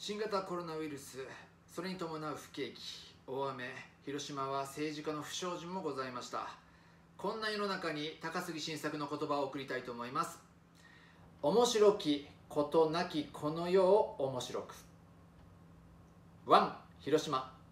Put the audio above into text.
新型コロナウイルス、それに伴う不景気、大雨、広島は政治家の不祥事もございました。こんな世の中に高杉晋作の言葉を送りたいと思います。面白きことなきこの世を面白く。ワン、広島。